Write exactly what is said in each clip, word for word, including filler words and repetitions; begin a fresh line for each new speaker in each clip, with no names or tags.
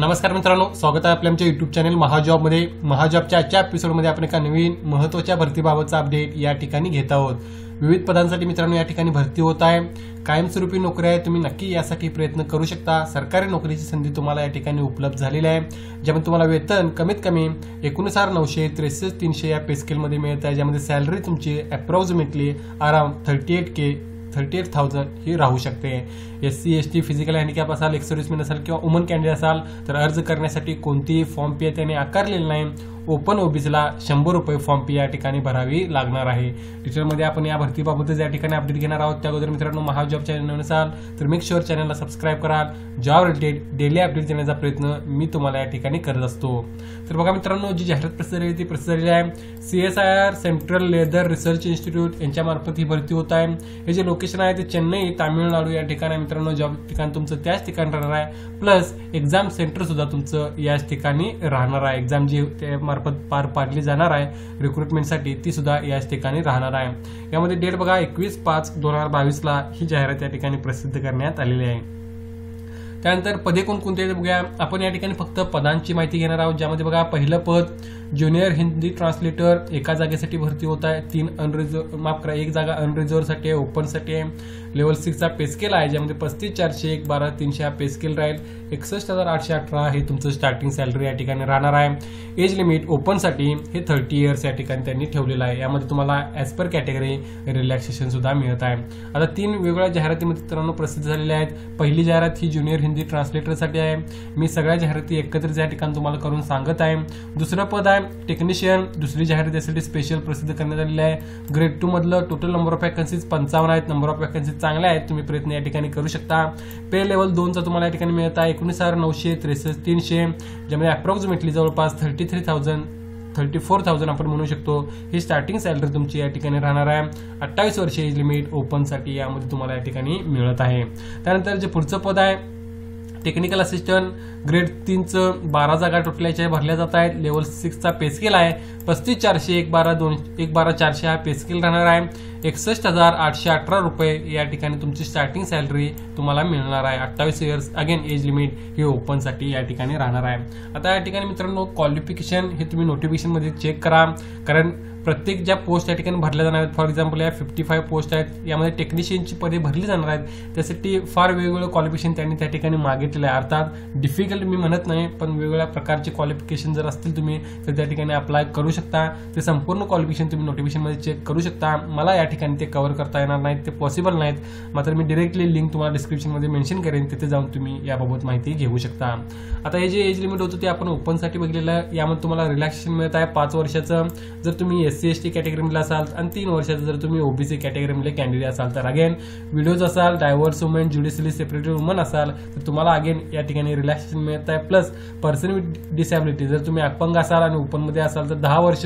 नमस्कार मित्रांनो, स्वागत आहे आपल्या आमच्या युट्यूब चॅनल महाजॉबमध्ये। महाजॉबच्या आजच्या एपिसोडमध्ये आपण एका नवीन महत्त्वाच्या भरतीबाबतचा अपडेट या ठिकाणी घेत आहोत। विविध पदांसाठी मित्रांनो या ठिकाणी भरती होत आहे। कायमस्वरूपी नोकरी आहे, तुम्ही नक्की यासाठी प्रयत्न करू शकता। सरकारी नोकरीची संधी तुम्हाला या ठिकाणी उपलब्ध झालेली आहे, ज्यामध्ये तुम्हाला वेतन कमीत कमी एकोणीस हजार नऊशे त्रेसष्ट तीनशे या पे स्केलमध्ये मिळत आहे, ज्यामध्ये सॅलरी तुमची approximately around thirty eight K thirty eight thousand ही राहू शकते। S C S T physical handicap असाल, एक्स सर्व्हिसमॅन असाल किंवा वुमन कॅन्डिडेट असाल तर अर्ज करण्यासाठी कोणतीही फॉर्म फी त्याने आकारलेली नाही। ओपन ओबीसीला शंभर रुपये फॉर्म फी या ठिकाणी भरावी लागणार आहे। डिटेलमध्ये आपण या भरतीबाबत या ठिकाणी अपडेट घेणार आहोत। त्या अगोदर मित्रांनो महाजॉब चॅनल नसाल तर मेक शुअर चॅनलला सबस्क्राईब करा। जॉब रिलेटेड डेली अपडेट देण्याचा प्रयत्न मी तुम्हाला या ठिकाणी करत असतो। तर बघा मित्रांनो, जी जाहिरात प्रसिद्ध झाली ती प्रसिद्ध झालेली आहे। C S I R central leather research institute यांच्या मार्फत ही भरती होत आहे। हे जे लोकेशन आहे ते चेन्नई तामिळनाडू या ठिकाणी मित्रांनो जॉब ठिकाण तुमचं त्याच ठिकाणी राहणार आहे, प्लस एक्झाम सेंटर सुद्धा तुमचं याच ठिकाणी राहणार आहे। एक्झाम जी त्या मार्फत पार पाडली जाणार आहे रिक्रुटमेंटसाठी ती सुद्धा याच ठिकाणी राहणार आहे। यामध्ये डेट बघा एकवीस पाच दोन हजार बावीस ला ही जाहिरात या ठिकाणी प्रसिद्ध करण्यात आलेली आहे। त्यानंतर पदे कोणकोणते बघूया आपण या ठिकाणी। फक्त पदांची माहिती घेणार आहोत, ज्यामध्ये बघा पहिलं पद ज्युनियर हिंदी ट्रान्सलेटर एका जागेसाठी भरती होत आहे। तीन अनरिझर्व माफ करा एक जागा अनरिझर्व साठी आहे, ओपन साठी आहे। लेवल सिक्स चा पे स्केल आहे, ज्यामध्ये पस्तीस चारशे एक बारा तीनशे हा पे स्केल राहील। एकसष्ट हजार आठशे अठरा हे तुमचं स्टार्टिंग सॅलरी या ठिकाणी राहणार आहे। एज लिमिट ओपन साठी हे थर्टी इयर्स या ठिकाणी त्यांनी ठेवलेलं आहे। यामध्ये तुम्हाला ऍज पर कॅटेगरी रिलॅक्सेशन सुद्धा मिळत आहे। आता तीन वेगवेगळ्या जाहिराती मित्रांनो प्रसिद्ध झालेल्या आहेत। पहिली जाहिरात ही ज्युनियर हिंदी ट्रान्सलेटर साठी आहे। मी सगळ्या जाहिराती एकत्रित या ठिकाणी तुम्हाला करून सांगत आहे। दुसरं पद आहे टेक्निशियन, दुसरी जाहिरात यासाठी स्पेशल प्रसिद्ध करण्यात आलेली आहे। ग्रेड टू मधलं टोटल नंबर ऑफ वॅकन्सीज पंचावन्न आहेत। नंबर ऑफ वॅकन्सीज चांगल्या आहेत, तुम्ही प्रयत्न या ठिकाणी करू शकता। पे लेवल दोन चा तुम्हाला या ठिकाणी मिळत आहे एकोणीस हजार नऊशे त्रेसष्ट तीनशे, ज्यामध्ये अप्रॉक्सिमेटली जवळपास thirty three thousand thirty four thousand आपण म्हणू शकतो ही स्टार्टिंग सॅलरी तुमची या ठिकाणी राहणार आहे। अठ्ठावीस वर्ष एज लिमिट ओपन साठी यामध्ये तुम्हाला या ठिकाणी मिळत आहे। त्यानंतर जे पुढचं पद आहे टेक्निकल असिस्टंट ग्रेड तीनचं बारा जागा टोटल्याच्या भरल्या जात आहेत। लेवल सिक्सचा पे स्केल आहे पस्तीस चारशे एक बारा दोन एक बारा चारशे हा पे स्केल राहणार आहे। एकसष्ट हजार आठशे अठरा रुपये या ठिकाणी तुमची स्टार्टिंग सॅलरी तुम्हाला मिळणार आहे। अठ्ठावीस इयर्स अगेन एज लिमिट ही ओपन साठी या ठिकाणी राहणार आहे। आता या ठिकाणी मित्रांनो क्वालिफिकेशन हे तुम्ही नोटिफिकेशन मध्ये चेक करा, कारण प्रत्येक ज्या पोस्ट या ठिकाणी भरल्या जाणार आहेत, फॉर एक्झाम्पल या फिफ्टी फाईव्ह पोस्ट आहेत, यामध्ये टेक्निशियनची पदे भरली जाणार आहेत। त्यासाठी फार वेगवेगळं क्वालिफिकेशन त्यांनी त्या ठिकाणी मागितलेलं आहे। अर्थात डिफिकल्ट मी म्हणत नाही, पण वेगवेगळ्या प्रकारचे क्वालिफिकेशन जर असतील तुम्ही तर त्या ठिकाणी अप्लाय करू शकता। ते संपूर्ण क्वालिफिकेशन तुम्ही नोटिफिकेशन मध्ये चेक करू शकता। मला या ठिकाणी ते कव्हर करता येणार नाहीत, ते पॉसिबल नाहीत, मात्र मी डिरेक्टली लिंक तुम्हाला डिस्क्रिप्शन मध्ये मेन्शन करेन, तिथे जाऊन तुम्ही याबाबत माहिती घेऊ शकता। आता हे जे एज लिमिट होतं ते आपण ओपन साठी बघितलेलं आहे। यामध्ये तुम्हाला रिलॅक्सेशन मिळत आहे पाच वर्षाचं जर तुम्ही S C S T category मध्ये असाल, आणि तीन वर्षाचं जर तुम्ही ओबीसी कॅटेगरी मध्ये कॅन्डिडेट असाल। तर अगेन विडोज असाल, divorce women, judicially separated woman असाल तर तुम्हाला अगेन या ठिकाणी रिलॅक्सेशन मिळत आहे। प्लस पर्सन विथ डिसॅबिलिटी जर तुम्ही अपंग असाल आणि ओपन मध्ये असाल तर दहा वर्ष,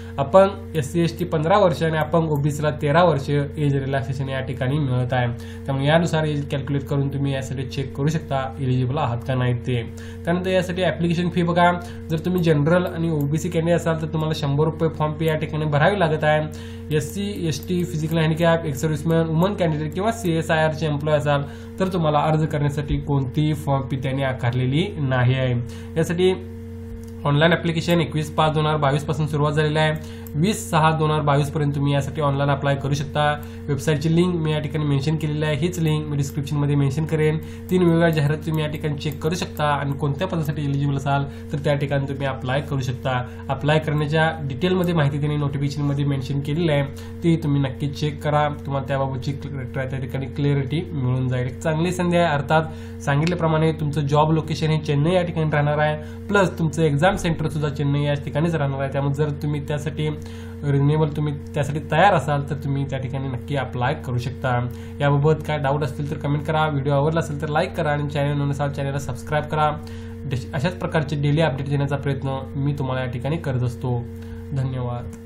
अपंग एस सी एस टी पंधरा वर्ष आणि अपंग ओबीसीला तेरा वर्ष एज रिलॅक्सेशन या ठिकाणी मिळत आहे। त्यामुळे यानुसार एज कॅल्क्युलेट करून तुम्ही यासाठी चेक करू शकता एलिजिबल आहात का नाही ते। त्यानंतर यासाठी ऍप्लिकेशन फी बघा, जर तुम्ही जनरल आणि ओबीसी कॅन्डिडेट असाल तर तुम्हाला शंभर रुपये फॉर्म फी या ठिकाणी भरावी लागत आहे। S C S T physical handicap, ex serviceman, woman candidate किंवा सी एस आय आर चे एम्प्लॉय असाल तर तुम्हाला अर्ज करण्यासाठी कोणतीही फॉर्म फी त्यांनी आकारलेली नाही आहे। यासाठी ऑनलाईन ऍप्लिकेशन एकवीस पाच दोन हजार बावीस पासून सुरुवात झालेली आहे। वीस सहा दोन हजार बावीस पर्यंत तुम्ही यासाठी ऑनलाईन अप्लाय करू शकता। वेबसाईटची लिंक मी या ठिकाणी मेन्शन केलेली आहे, हीच लिंक मी डिस्क्रिप्शन मध्ये मेन्शन करेन। तीन वेगवेगळ्या जाहिरात तुम्ही या ठिकाणी चेक करू शकता आणि कोणत्या पदासाठी एलिजिबल असाल तर त्या ठिकाणी तुम्ही अप्लाय करू शकता। अप्लाय करण्याच्या डिटेलमध्ये माहिती त्यांनी नोटिफिकेशन मध्ये मेन्शन केलेली आहे, ती तुम्ही नक्की चेक करा, तुम्हाला त्याबाबतची त्या ठिकाणी क्लिअरिटी मिळून जाईल। चांगली संधी आहे। अर्थात सांगितल्याप्रमाणे तुमचं जॉब लोकेशन हे चेन्नई या ठिकाणी राहणार आहे, प्लस तुमचं एक्झाम सेंटर सुद्धा चेन्नई या ठिकाणीच राहणार आहे। त्यामुळे जर तुम्ही त्यासाठी रिजनेबल तुम्ही त्यासाठी तयार असाल तर तुम्ही त्या ठिकाणी नक्की अप्लाय करू शकता। याबाबत काय डाऊट असतील तर कमेंट करा, व्हिडिओ आवडला असेल तर लाईक करा आणि चॅनल नसेल चॅनलला सबस्क्राईब करा। अशाच प्रकारचे डेली अपडेट देण्याचा प्रयत्न मी तुम्हाला या ठिकाणी करत असतो। धन्यवाद।